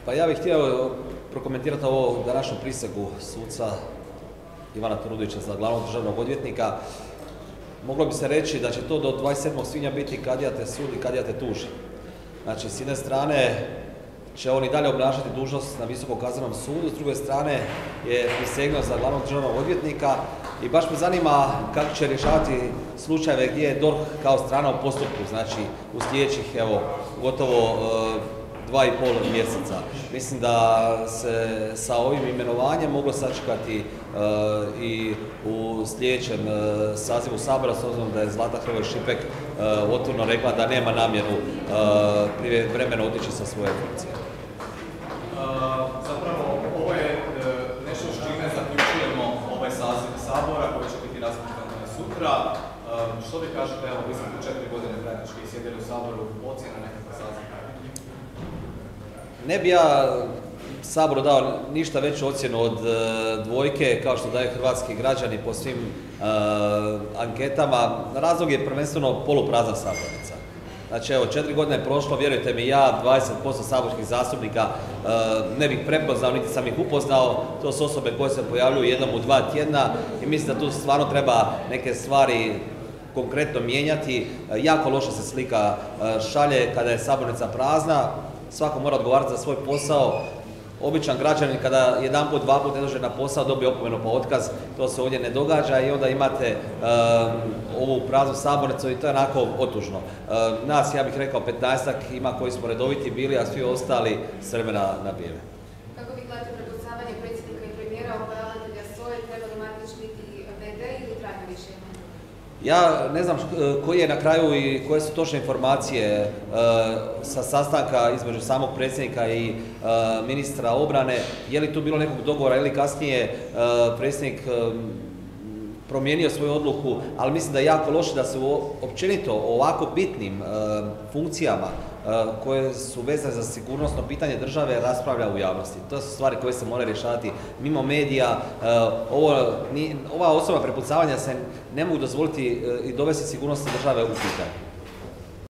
Pa ja bih htio prokomentirati ovo današnju prisegu suca Ivana Turudića za glavnog državnog odvjetnika. Moglo bi se reći da će to do 27. svibnja biti kadija te sudi, kadija te tuži. Znači, s jedne strane će on i dalje obnašati dužnost na Visokom kaznenom sudu, s druge strane je prisegnuo za glavnog državnog odvjetnika i baš me zanima kako će rješavati slučajeve gdje je DORH kao strana u postupku, znači u sljedećih, gotovo 2,5 mjeseca. Mislim da se sa ovim imenovanjem moglo sačekati i u sljedećem sazivu Sabora, s obzirom da je Zlata Hrvoj-Šipek otvoreno rekla da nema namjeru prije vremena otići sa svoje funkcije. Zapravo, ovo je nešto s čime zaključujemo ovaj saziv Sabora koji će biti raspuštan sutra. Što vi kažete, evo, vi ste 4 godine praktički sjedili u Saboru, ocjena nekakva saziv? Ne bi ja Saboru dao ništa veću ocjenu od dvojke, kao što daju hrvatski građani po svim anketama. Razlog je prvenstveno poluprazna sabornica. Znači, evo, 4 godine je prošlo, vjerujte mi, ja 20% saborskih zastupnika ne bih prepoznao, niti sam ih upoznao. To su osobe koje se pojavljuju jednom u 2 tjedna i mislim da tu stvarno treba neke stvari konkretno mijenjati. Jako loša se slika šalje kada je sabornica prazna. Svako mora odgovarati za svoj posao. Običan građanin kada jedanput, dvaput ne dođe na posao dobije opomenu pa otkaz, to se ovdje ne događa i onda imate ovu praznu sabornicu i to je onako otužno. Nas, ja bih rekao, 15-ak ima koji smo redoviti bili, a svi ostali s vremena na bijele. Kako vi gledate prepucavanje predsjednika i premijera oko ravnatelja SOA-e, treba li štititi medije ili trajno rješenje? Ja ne znam koji je na kraju i koje su točne informacije sa sastanka između samog predsjednika i ministra obrane. Je li tu bilo nekog dogovora ili kasnije predsjednik promijenio svoju odluku, ali mislim da je jako loše da se općenito o ovako bitnim funkcijama koje su vezane za sigurnosno pitanje države raspravlja u javnosti. To su stvari koje se moraju rješavati mimo medija. Ova osoba prepucavanja se ne mogu dozvoliti i dovesti sigurnost države u pitanje.